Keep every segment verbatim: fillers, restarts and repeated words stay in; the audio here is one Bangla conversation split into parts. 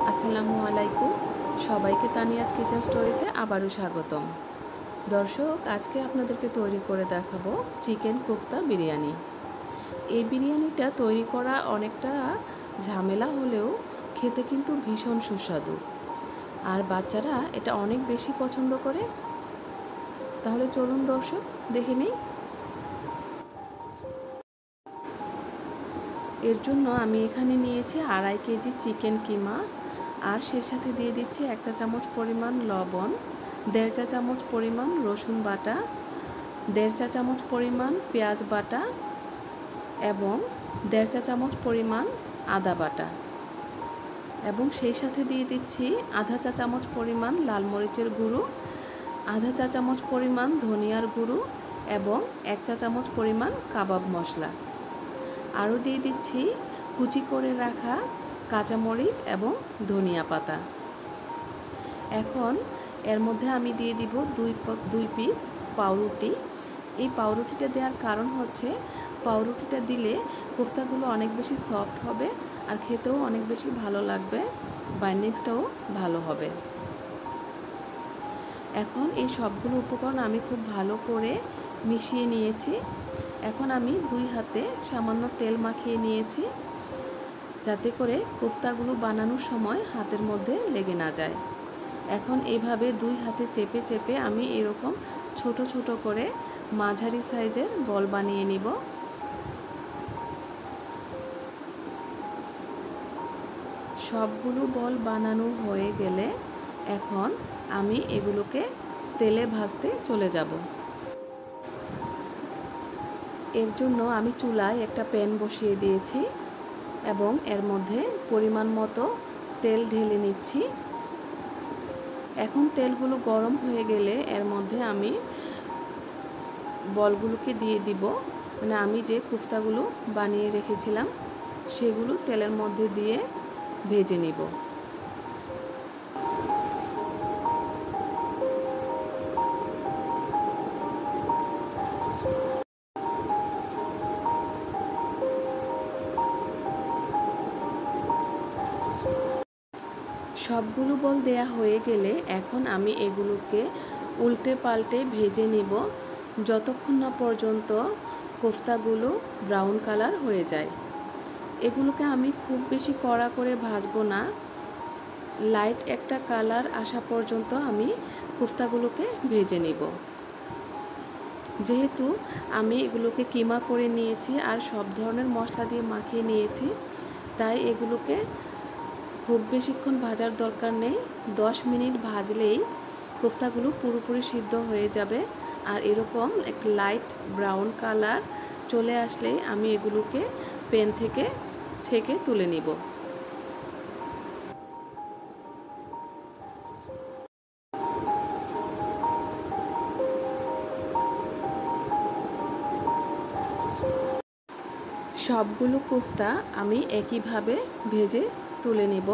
আসসালামু আলাইকুম। সবাইকে তানিয়াজ কিচেন স্টোরিতে আবারও স্বাগতম। দর্শক, আজকে আপনাদেরকে তৈরি করে দেখাবো চিকেন কোফতা বিরিয়ানি। এই বিরিয়ানিটা তৈরি করা অনেকটা ঝামেলা হলেও খেতে কিন্তু ভীষণ সুস্বাদু, আর বাচ্চারা এটা অনেক বেশি পছন্দ করে। তাহলে চলুন দর্শক, দেখে নিই। এর জন্য আমি এখানে নিয়েছি আড়াই কেজি চিকেন কিমা, আর সে সাথে দিয়ে দিচ্ছি এক চা চামচ পরিমাণ লবণ, দেড় চা চামচ পরিমাণ রসুন বাটা, দেড় চা চামচ পরিমাণ পেঁয়াজ বাটা এবং দেড় চা চামচ পরিমাণ আদা বাটা, এবং সেই সাথে দিয়ে দিচ্ছি আধা চা চামচ পরিমাণ লাল মরিচের গুঁড়ো, আধা চা চামচ পরিমাণ ধনিয়ার গুঁড়ো এবং এক চা চামচ পরিমাণ কাবাব মশলা। আরও দিয়ে দিচ্ছি কুচি করে রাখা কাঁচামরিচ এবং ধনিয়া পাতা। এখন এর মধ্যে আমি দিয়ে দিব দুই দুই পিস পাউরুটি। এই পাউরুটিটা দেওয়ার কারণ হচ্ছে পাউরুটিটা দিলে কোফতাগুলো অনেক বেশি সফট হবে আর খেতেও অনেক বেশি ভালো লাগবে, বাইন্ডিংসটাও ভালো হবে। এখন এই সবগুলো উপকরণ আমি খুব ভালো করে মিশিয়ে নিয়েছি। এখন আমি দুই হাতে সামান্য তেল মাখিয়ে নিয়েছি, যাতে করে কোফতাগুলো বানানোর সময় হাতের মধ্যে লেগে না যায়। এখন এইভাবে দুই হাতে চেপে চেপে আমি এরকম ছোট ছোট করে মাঝারি সাইজের বল বানিয়ে নিব। সবগুলো বল বানানো হয়ে গেলে এখন আমি এগুলোকে তেলে ভাজতে চলে যাব। এর জন্য আমি চুলায় একটা প্যান বসিয়ে দিয়েছি এবং এর মধ্যে পরিমাণ মতো তেল ঢেলে নিচ্ছি। এখন তেলগুলো গরম হয়ে গেলে এর মধ্যে আমি বলগুলোকে দিয়ে দিব, মানে আমি যে কোফতাগুলো বানিয়ে রেখেছিলাম সেগুলো তেলের মধ্যে দিয়ে ভেজে নিব। সবগুলো বল দেয়া হয়ে গেলে এখন আমি এগুলোকে উল্টে পাল্টে ভেজে নিব যতক্ষণ না পর্যন্ত কোফতাগুলো ব্রাউন কালার হয়ে যায়। এগুলোকে আমি খুব বেশি কড়া করে ভাজবো না, লাইট একটা কালার আসা পর্যন্ত আমি কোফতাগুলোকে ভেজে নিব। যেহেতু আমি এগুলোকে কিমা করে নিয়েছি আর সব ধরনের মশলা দিয়ে মাখিয়ে নিয়েছি, তাই এগুলোকে খুব বেশিক্ষণ ভাজার দরকার নেই। দশ মিনিট ভাজলেই কোফতাগুলো পুরোপুরি সিদ্ধ হয়ে যাবে, আর এরকম এক লাইট ব্রাউন কালার চলে আসলেই আমি এগুলোকে প্যান থেকে ছেঁকে তুলে নিব। সবগুলো কোফতা আমি একইভাবে ভেজে তুলে নিব।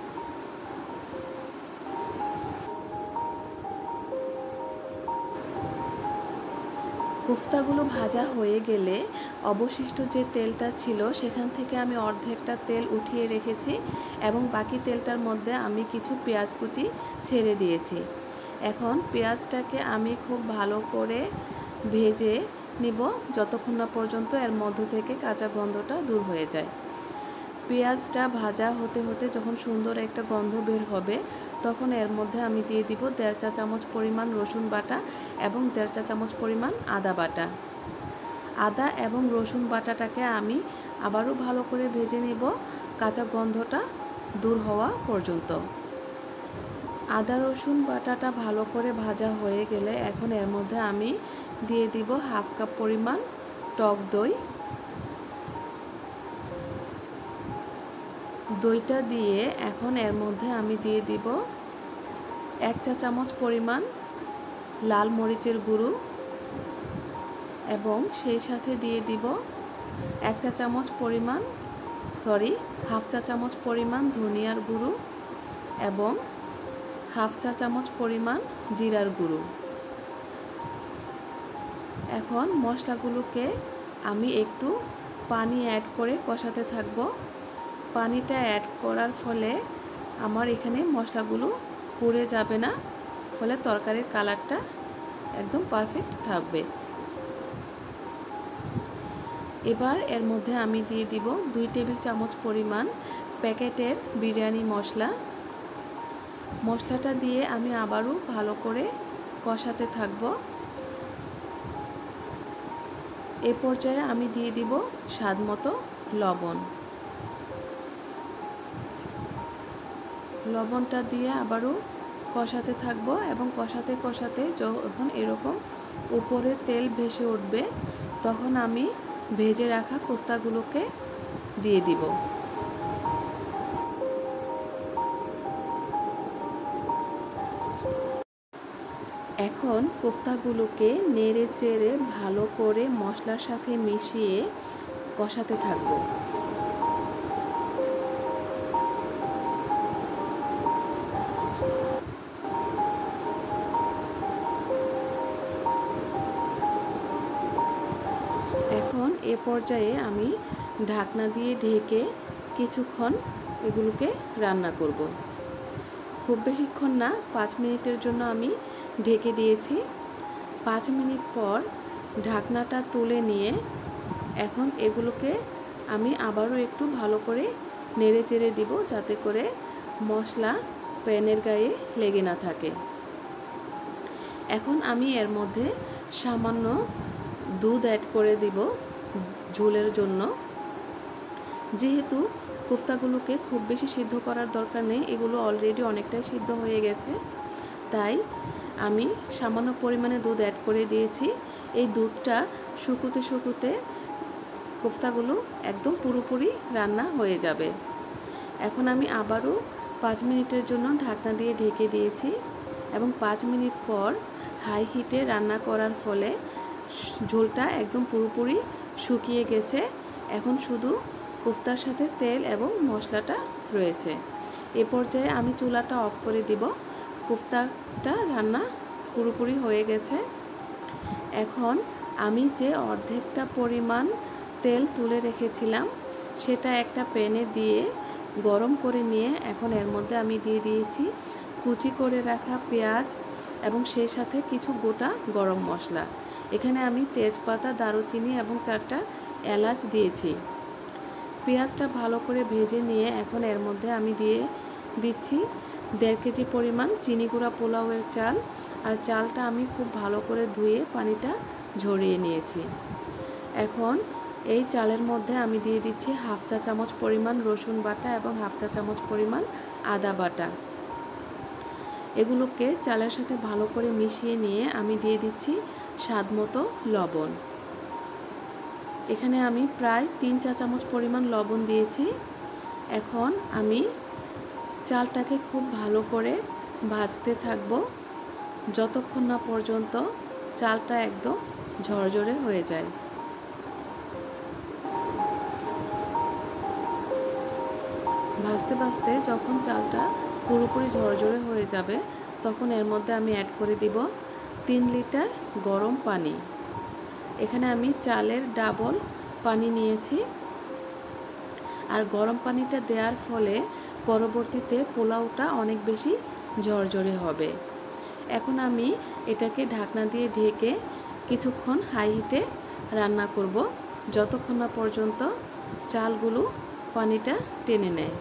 কোফতাগুলো ভাজা হয়ে গেলে অবশিষ্ট যে তেলটা ছিল সেখান থেকে আমি অর্ধেকটা তেল উঠিয়ে রেখেছি এবং বাকি তেলটার মধ্যে আমি কিছু পেঁয়াজ কুচি ছেড়ে দিয়েছি। এখন পেঁয়াজটাকে আমি খুব ভালো করে ভেজে নিব যতক্ষণ না পর্যন্ত এর মধ্য থেকে কাঁচা গন্ধটা দূর হয়ে যায়। পেঁয়াজটা ভাজা হতে হতে যখন সুন্দর একটা গন্ধ বের হবে তখন এর মধ্যে আমি দিয়ে দিব দেড় চা চামচ পরিমাণ রসুন বাটা এবং দেড় চা চামচ পরিমাণ আদা বাটা। আদা এবং রসুন বাটাটাকে আমি আবারও ভালো করে ভেজে নেব কাঁচা গন্ধটা দূর হওয়া পর্যন্ত। আদা রসুন বাটাটা ভালো করে ভাজা হয়ে গেলে এখন এর মধ্যে আমি দিয়ে দিব হাফ কাপ পরিমাণ টক দই। দইটা দিয়ে এখন এর মধ্যে আমি দিয়ে দিব এক চা চামচ পরিমাণ লাল মরিচের গুঁড়ো এবং সেই সাথে দিয়ে দিব এক চা চামচ পরিমাণ সরি হাফ চা চামচ পরিমাণ ধনিয়ার গুঁড়ো এবং হাফ চা চামচ পরিমাণ জিরার গুঁড়ো। এখন মশলাগুলোকে আমি একটু পানি অ্যাড করে কষাতে থাকব। পানিটা অ্যাড করার ফলে আমার এখানে মশলাগুলো পুড়ে যাবে না, ফলে তরকারির কালারটা একদম পারফেক্ট থাকবে। এবার এর মধ্যে আমি দিয়ে দিব দুই টেবিল চামচ পরিমাণ প্যাকেটের বিরিয়ানি মশলা। মশলাটা দিয়ে আমি আবারও ভালো করে কষাতে থাকব। এ পর্যায়ে আমি দিয়ে দিব স্বাদ মতো লবণ। লবণটা দিয়ে আবারও কষাতে থাকব এবং কষাতে কষাতে যখন এরকম উপরে তেল ভেসে উঠবে তখন আমি ভেজে রাখা কোফতাগুলোকে দিয়ে দিব। এখন কোফতাগুলোকে নেড়ে চেড়ে ভালো করে মশলার সাথে মিশিয়ে কষাতে থাকব। এখন এ পর্যায়ে আমি ঢাকনা দিয়ে ঢেকে কিছুক্ষণ এগুলোকে রান্না করব। খুব বেশিক্ষণ না, পাঁচ মিনিটের জন্য আমি ঢেকে দিয়েছি। পাঁচ মিনিট পর ঢাকনাটা তুলে নিয়ে এখন এগুলোকে আমি আবারও একটু ভালো করে নেড়ে চেড়ে দিব, যাতে করে মশলা প্যানের গায়ে লেগে না থাকে। এখন আমি এর মধ্যে সামান্য দুধ অ্যাড করে দিব ঝোলের জন্য। যেহেতু কোফতাগুলোকে খুব বেশি সিদ্ধ করার দরকার নেই, এগুলো অলরেডি অনেকটাই সিদ্ধ হয়ে গেছে, তাই আমি সামান্য পরিমাণে দুধ অ্যাড করে দিয়েছি। এই দুধটা শুকোতে শুকোতে কোফতাগুলো একদম পুরোপুরি রান্না হয়ে যাবে। এখন আমি আবারও পাঁচ মিনিটের জন্য ঢাকনা দিয়ে ঢেকে দিয়েছি এবং পাঁচ মিনিট পর হাই হিটে রান্না করার ফলে ঝোলটা একদম পুরোপুরি শুকিয়ে গেছে। এখন শুধু কোফতার সাথে তেল এবং মশলাটা রয়েছে। এ পর্যায়ে আমি চুলাটা অফ করে দিব। কোফতাটা রান্না পুরোপুরি হয়ে গেছে। এখন আমি যে অর্ধেকটা পরিমাণ তেল তুলে রেখেছিলাম সেটা একটা প্যানে দিয়ে গরম করে নিয়ে এখন এর মধ্যে আমি দিয়ে দিয়েছি কুচি করে রাখা পেঁয়াজ এবং সেই সাথে কিছু গোটা গরম মশলা। এখানে আমি তেজপাতা, দারুচিনি এবং চারটা এলাচ দিয়েছি। পেঁয়াজটা ভালো করে ভেজে নিয়ে এখন এর মধ্যে আমি দিয়ে দিচ্ছি দেড় কেজি পরিমাণ চিনি গুঁড়া পোলাওয়ের চাল। আর চালটা আমি খুব ভালো করে ধুয়ে পানিটা ঝরিয়ে নিয়েছি। এখন এই চালের মধ্যে আমি দিয়ে দিচ্ছি হাফ চা চামচ পরিমাণ রসুন বাটা এবং হাফ চা চামচ পরিমাণ আদা বাটা। এগুলোকে চালের সাথে ভালো করে মিশিয়ে নিয়ে আমি দিয়ে দিচ্ছি স্বাদ মতো লবণ। এখানে আমি প্রায় তিন চা চামচ পরিমাণ লবণ দিয়েছি। এখন আমি চালটাকে খুব ভালো করে ভাজতে থাকব যতক্ষণ না পর্যন্ত চালটা একদম ঝরঝরে হয়ে যায়। ভাজতে ভাজতে যখন চালটা পুরোপুরি ঝরঝরে হয়ে যাবে তখন এর মধ্যে আমি অ্যাড করে দিব তিন লিটার গরম পানি। এখানে আমি চালের ডাবল পানি নিয়েছি। আর গরম পানিটা দেওয়ার ফলে পরবর্তীতে পোলাওটা অনেক বেশি ঝরঝরে হবে। এখন আমি এটাকে ঢাকনা দিয়ে ঢেকে কিছুক্ষণ হাই হিটে রান্না করব যতক্ষণ না পর্যন্ত চালগুলো পানিটা টেনে নেয়।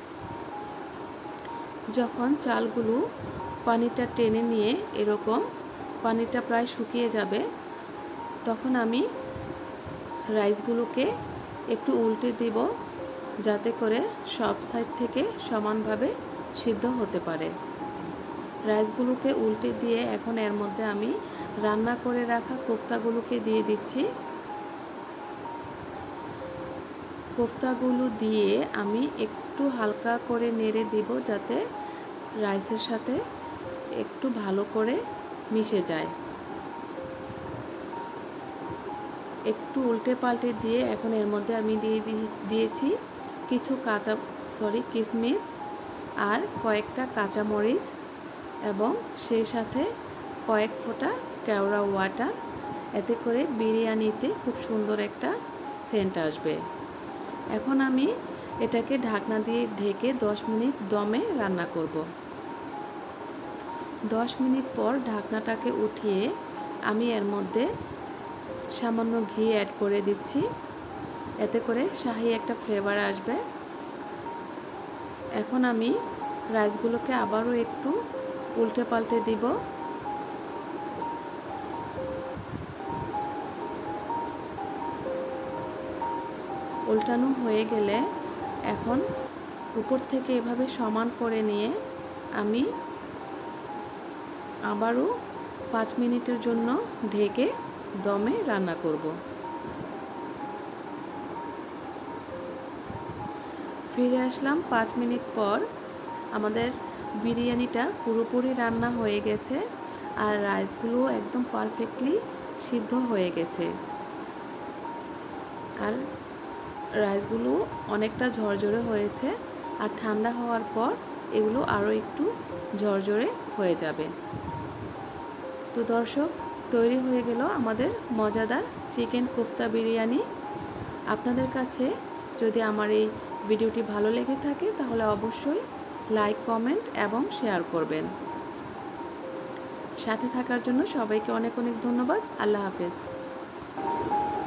যখন চালগুলো পানিটা টেনে নিয়ে এরকম পানিটা প্রায় শুকিয়ে যাবে তখন আমি রাইসগুলোকে একটু উল্টে দিব, যাতে করে সব সাইড থেকে সমানভাবে সিদ্ধ হতে পারে। রাইসগুলোকে উল্টে দিয়ে এখন এর মধ্যে আমি রান্না করে রাখা কোফতাগুলোকে দিয়ে দিচ্ছি। কোফতাগুলো দিয়ে আমি একটু হালকা করে নেড়ে দিব, যাতে রাইসের সাথে একটু ভালো করে মিশে যায়। একটু উল্টে পাল্টে দিয়ে এখন এর মধ্যে আমি দিয়ে দিয়েছি কিছু কাঁচা সরি কিশমিশ আর কয়েকটা কাঁচামরিচ এবং সেই সাথে কয়েক ফোঁটা কেওড়া ওয়াটার। এতে করে বিরিয়ানিতে খুব সুন্দর একটা সেন্ট আসবে। এখন আমি এটাকে ঢাকনা দিয়ে ঢেকে দশ মিনিট দমে রান্না করব। দশ মিনিট পর ঢাকনাটাকে উঠিয়ে আমি এর মধ্যে সামান্য ঘি অ্যাড করে দিচ্ছি, এতে করে শাহি একটা ফ্লেভার আসবে। এখন আমি রাইসগুলোকে আবারও একটু উল্টে পাল্টে দিব। উল্টানো হয়ে গেলে এখন উপর থেকে এভাবে সমান করে নিয়ে আমি আবারও পাঁচ মিনিটের জন্য ঢেকে দমে রান্না করব। ফিরে আসলাম পাঁচ মিনিট পর। আমাদের বিরিয়ানিটা পুরোপুরি রান্না হয়ে গেছে আর রাইসগুলো একদম পারফেক্টলি সিদ্ধ হয়ে গেছে। আর রাইসগুলো অনেকটা ঝরঝরে হয়েছে, আর ঠান্ডা হওয়ার পর এগুলো আরও একটু ঝরঝরে হয়ে যাবে। তো দর্শক, তৈরি হয়ে গেল আমাদের মজাদার চিকেন কোফতা বিরিয়ানি। আপনাদের কাছে যদি আমার এই ভিডিওটি ভালো লেগে থাকে তাহলে অবশ্যই লাইক, কমেন্ট এবং শেয়ার করবেন। সাথে থাকার জন্য সবাইকে অনেক অনেক ধন্যবাদ। আল্লাহ হাফেজ।